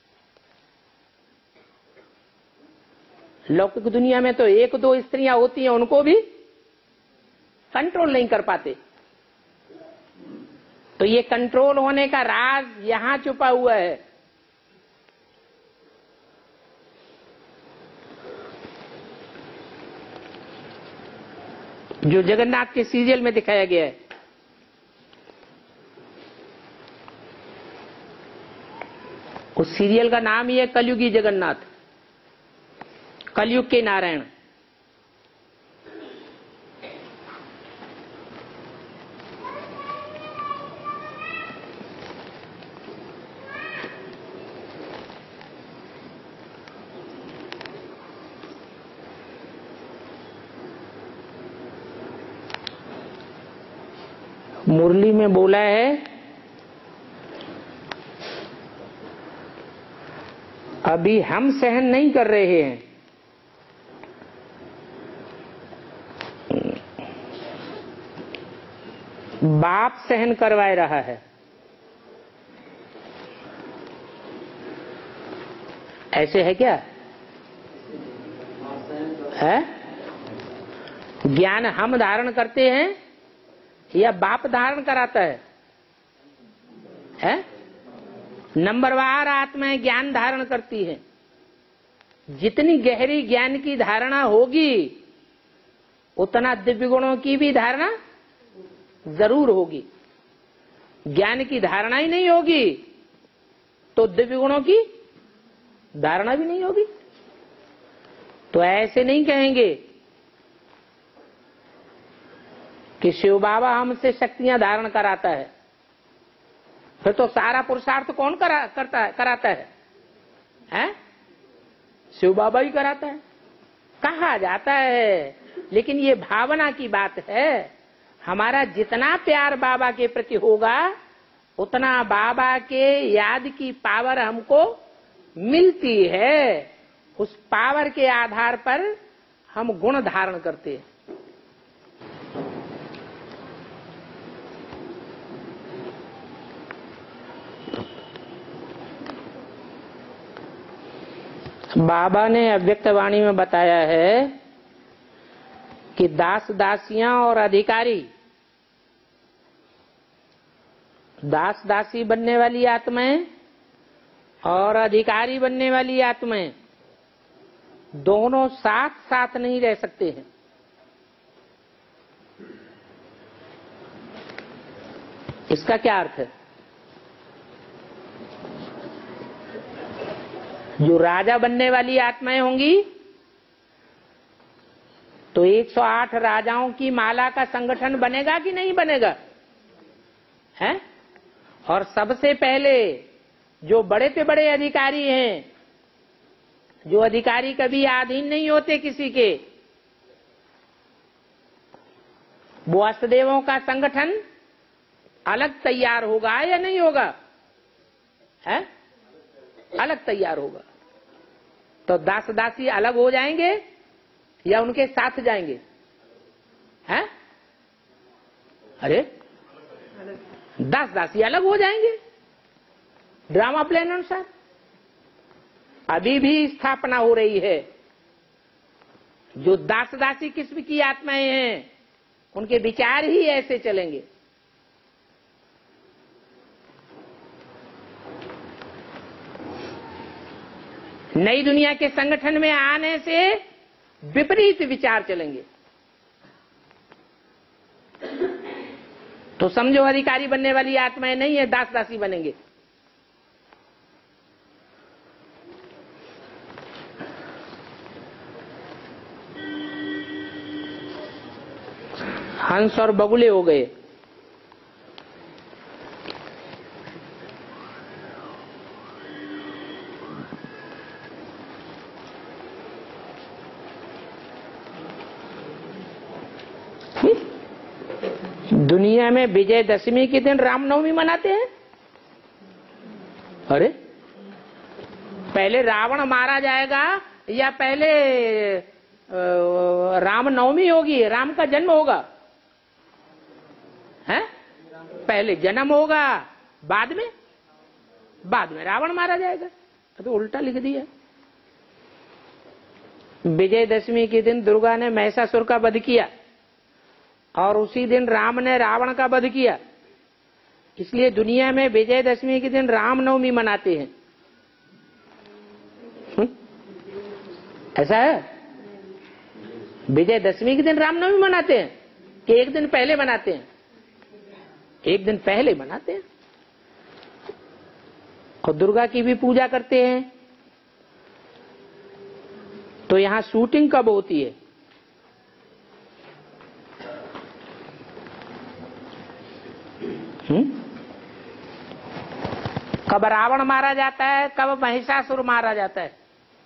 लौकिक दुनिया में तो 1-2 स्त्रियां होती हैं, उनको भी कंट्रोल नहीं कर पाते। तो ये कंट्रोल होने का राज यहां छुपा हुआ है। जो जगन्नाथ के सीरियल में दिखाया गया है, उस सीरियल का नाम ही है कलयुगी जगन्नाथ, कलयुग के नारायण। मुरली में बोला है, अभी हम सहन नहीं कर रहे हैं, बाप सहन करवा रहा है। ऐसे है क्या? है? ज्ञान हम धारण करते हैं या बाप धारण कराता है? नंबरवार आत्माएं ज्ञान धारण करती है। जितनी गहरी ज्ञान की धारणा होगी, उतना दिव्य गुणों की भी धारणा जरूर होगी। ज्ञान की धारणा ही नहीं होगी तो दिव्य गुणों की धारणा भी नहीं होगी। तो ऐसे नहीं कहेंगे कि शिव बाबा हमसे शक्तियां धारण कराता है, फिर तो सारा पुरुषार्थ कौन कराता है? हैं? शिव बाबा ही कराता है, कहा जाता है। लेकिन ये भावना की बात है। हमारा जितना प्यार बाबा के प्रति होगा, उतना बाबा के याद की पावर हमको मिलती है। उस पावर के आधार पर हम गुण धारण करते हैं। बाबा ने अव्यक्त वाणी में बताया है कि दास दासियां और अधिकारी, दास दासी बनने वाली आत्माएं और अधिकारी बनने वाली आत्माएं दोनों साथ साथ नहीं रह सकते हैं। इसका क्या अर्थ है? जो राजा बनने वाली आत्माएं होंगी तो 108 राजाओं की माला का संगठन बनेगा कि नहीं बनेगा? है? और सबसे पहले जो बड़े से बड़े अधिकारी हैं, जो अधिकारी कभी अधीन नहीं होते किसी के, वो अष्टदेवों का संगठन अलग तैयार होगा या नहीं होगा? है? अलग तैयार होगा। तो दास दासी अलग हो जाएंगे या उनके साथ जाएंगे? हैं? अरे दास दासी अलग हो जाएंगे ड्रामा प्लान अनुसार। अभी भी स्थापना हो रही है। जो दास दासी किस्म की आत्माएं हैं उनके विचार ही ऐसे चलेंगे। नई दुनिया के संगठन में आने से विपरीत विचार चलेंगे। तो समझो अधिकारी बनने वाली आत्माएं नहीं है, दास दासी बनेंगे। हंस और बगुले हो गए। दुनिया में विजयदशमी के दिन रामनवमी मनाते हैं। अरे पहले रावण मारा जाएगा या पहले रामनवमी होगी, राम का जन्म होगा? है? पहले जन्म होगा, बाद में रावण मारा जाएगा। तो उल्टा लिख दिया। विजयदशमी के दिन दुर्गा ने महिषासुर का वध किया और उसी दिन राम ने रावण का वध किया। इसलिए दुनिया में विजयदशमी के दिन रामनवमी मनाते हैं। ऐसा है? विजयदशमी के दिन रामनवमी मनाते हैं कि एक दिन पहले मनाते हैं? एक दिन पहले मनाते हैं। और दुर्गा की भी पूजा करते हैं। तो यहां शूटिंग कब होती है? कब रावण मारा जाता है, कब महिषासुर मारा जाता है?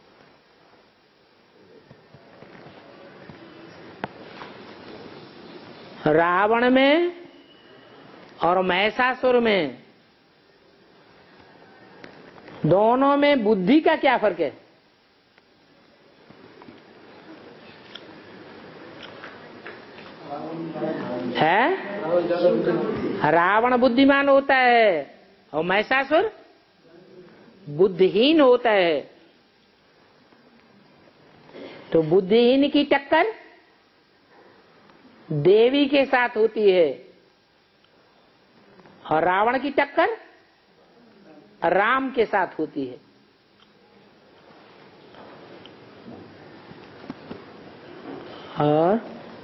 रावण में और महिषासुर में, दोनों में बुद्धि का क्या फर्क है? रावण बुद्धिमान होता है और महिषासुर बुद्धिहीन होता है। तो बुद्धिहीन की टक्कर देवी के साथ होती है और रावण की टक्कर राम के साथ होती है। और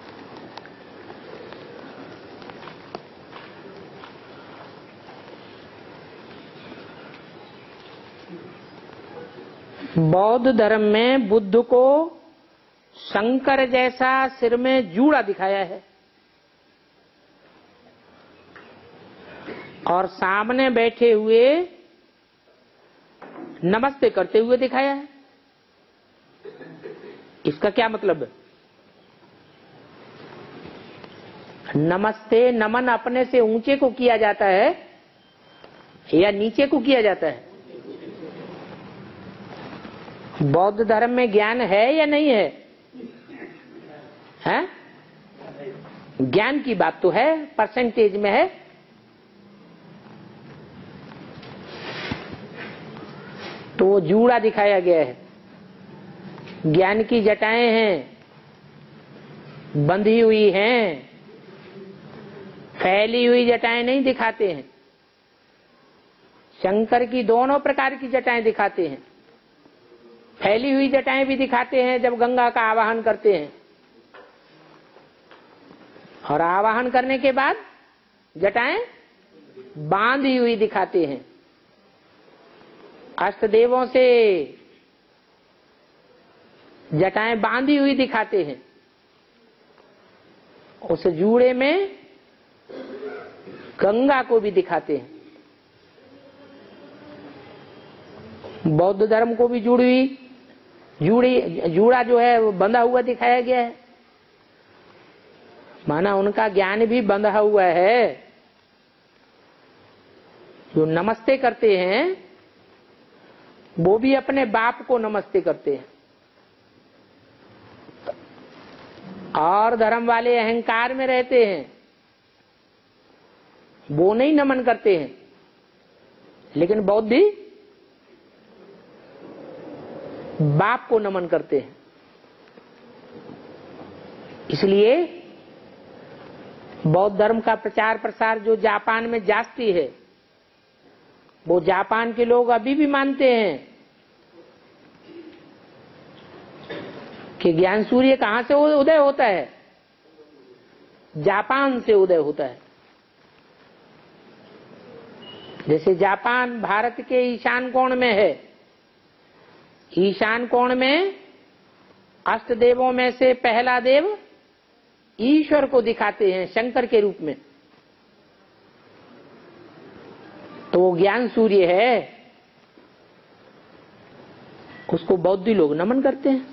बौद्ध धर्म में बुद्ध को शंकर जैसा सिर में जूड़ा दिखाया है और सामने बैठे हुए नमस्ते करते हुए दिखाया है। इसका क्या मतलब है? नमस्ते नमन अपने से ऊंचे को किया जाता है या नीचे को किया जाता है? बौद्ध धर्म में ज्ञान है या नहीं है? हैं? ज्ञान की बात तो है, परसेंटेज में है। तो वो जूड़ा दिखाया गया है। ज्ञान की जटाएं हैं, बंधी हुई हैं, फैली हुई जटाएं नहीं दिखाते हैं। शंकर की दोनों प्रकार की जटाएं दिखाते हैं। फैली हुई जटाएं भी दिखाते हैं जब गंगा का आवाहन करते हैं, और आवाहन करने के बाद जटाएं बांधी हुई दिखाते हैं, अष्टदेवों से जटाएं बांधी हुई दिखाते हैं। उस जूड़े में गंगा को भी दिखाते हैं। बौद्ध धर्म को भी जूड़ा जो है वो बंधा हुआ दिखाया गया है, माना उनका ज्ञान भी बंधा हुआ है। जो नमस्ते करते हैं वो भी अपने बाप को नमस्ते करते हैं, और धर्म वाले अहंकार में रहते हैं, वो नहीं नमन करते हैं। लेकिन बौद्धि बाप को नमन करते हैं। इसलिए बौद्ध धर्म का प्रचार प्रसार जो जापान में जास्ती है, वो जापान के लोग अभी भी मानते हैं कि ज्ञान सूर्य कहां से उदय होता है? जापान से उदय होता है। जैसे जापान भारत के ईशान कोण में है, ईशान कोण में अष्ट देवों में से पहला देव ईश्वर को दिखाते हैं शंकर के रूप में, तो वो ज्ञान सूर्य है, उसको बौद्धी लोग नमन करते हैं।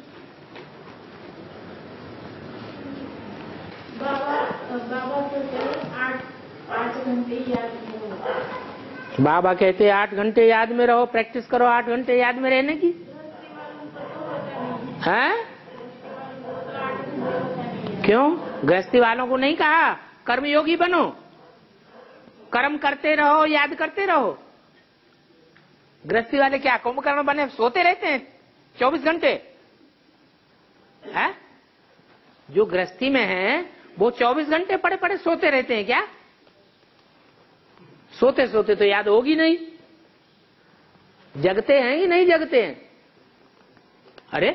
बाबा कहते 8 घंटे याद में रहो, प्रैक्टिस करो 8 घंटे याद में रहने की। हैं? क्यों? गृहस्थी वालों को नहीं कहा कर्मयोगी बनो, कर्म करते रहो, याद करते रहो। गृहस्थी वाले क्या कुंभकर्ण बने सोते रहते हैं 24 घंटे? है? जो गृहस्थी में है वो 24 घंटे पड़े पड़े सोते रहते हैं क्या? सोते सोते तो याद होगी नहीं। जगते हैं कि नहीं जगते हैं? अरे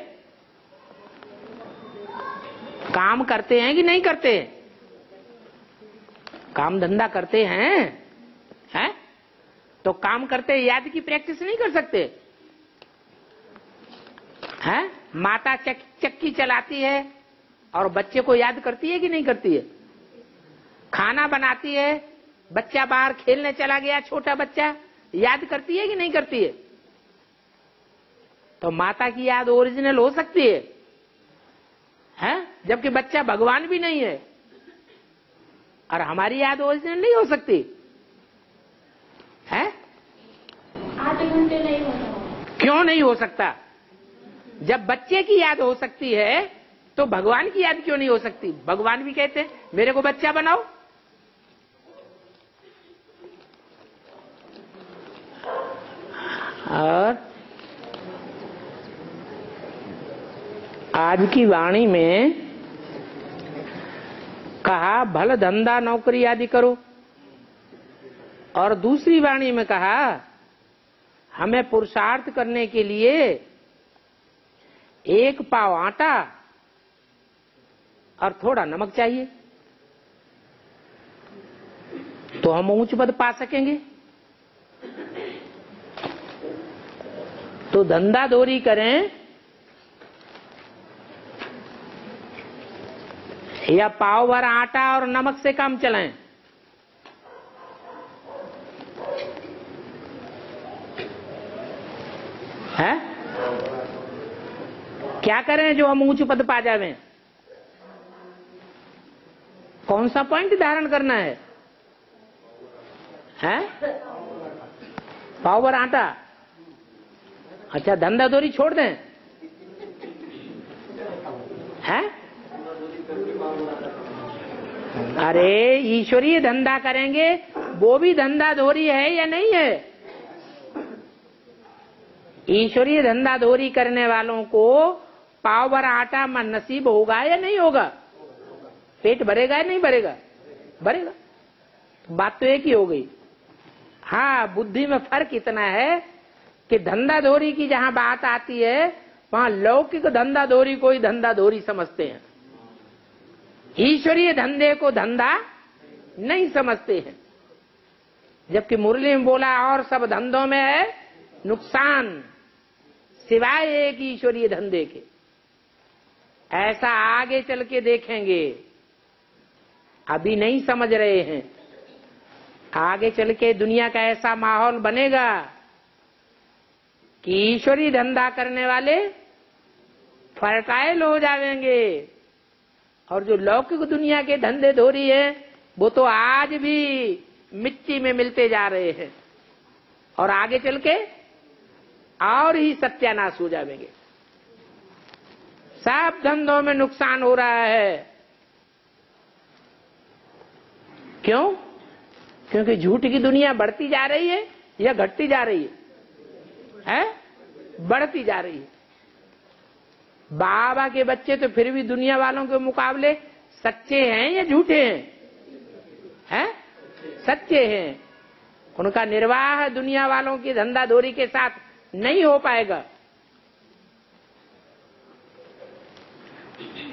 काम करते हैं कि नहीं करते हैं? काम धंधा करते हैं, हैं? तो काम करते याद की प्रैक्टिस नहीं कर सकते हैं? माता चक्की चलाती है और बच्चे को याद करती है कि नहीं करती है? खाना बनाती है, बच्चा बाहर खेलने चला गया, छोटा बच्चा, याद करती है कि नहीं करती है? तो माता की याद ओरिजिनल हो सकती है, हैं? जबकि बच्चा भगवान भी नहीं है, और हमारी याद ओरिजिनल नहीं हो सकती है? 8 घंटे नहीं होता। क्यों नहीं हो सकता? जब बच्चे की याद हो सकती है तो भगवान की याद क्यों नहीं हो सकती? भगवान भी कहते हैं मेरे को बच्चा बनाओ। और आज की वाणी में कहा भल धंधा नौकरी आदि करो, और दूसरी वाणी में कहा हमें पुरुषार्थ करने के लिए 1 पाव आटा और थोड़ा नमक चाहिए, तो हम ऊंच पद पा सकेंगे। तो धंधा दोरी करें या पाव भर आटा और नमक से काम चलाएं? है? क्या करें जो हम ऊंच पद पा जावें? कौन सा पॉइंट धारण करना है? हैं? पाव भर आटा। अच्छा, धंधा दोरी छोड़ दें? हैं? अरे ईश्वरीय धंधा करेंगे, वो भी धंधा दोरी है या नहीं है? ईश्वरीय धंधा दोरी करने वालों को पाव भर आटा मन नसीब होगा या नहीं होगा? पेट भरेगा या नहीं भरेगा? भरेगा। बात तो एक ही हो गई। हाँ, बुद्धि में फर्क इतना है कि धंधा दोरी की जहां बात आती है वहां लौकिक धंधा दोरी को ही धंधा दोरी समझते हैं, ईश्वरीय धंधे को धंधा नहीं समझते हैं। जबकि मुरली में बोला और सब धंधों में है नुकसान सिवाय एक ईश्वरीय धंधे के। ऐसा आगे चल के देखेंगे, अभी नहीं समझ रहे हैं। आगे चल के दुनिया का ऐसा माहौल बनेगा कि ईश्वरीय धंधा करने वाले फर्टाइल हो जाएंगे और जो लौकिक दुनिया के धंधे धोरी है वो तो आज भी मिट्टी में मिलते जा रहे हैं और आगे चल के और ही सत्यानाश हो जाएंगे। सब धंधों में नुकसान हो रहा है। क्यों? क्योंकि झूठ की दुनिया बढ़ती जा रही है या घटती जा रही है? बढ़ती जा रही है। बाबा के बच्चे तो फिर भी दुनिया वालों के मुकाबले सच्चे हैं या झूठे हैं? सच्चे हैं। उनका निर्वाह दुनिया वालों की धंधाधोरी के साथ नहीं हो पाएगा।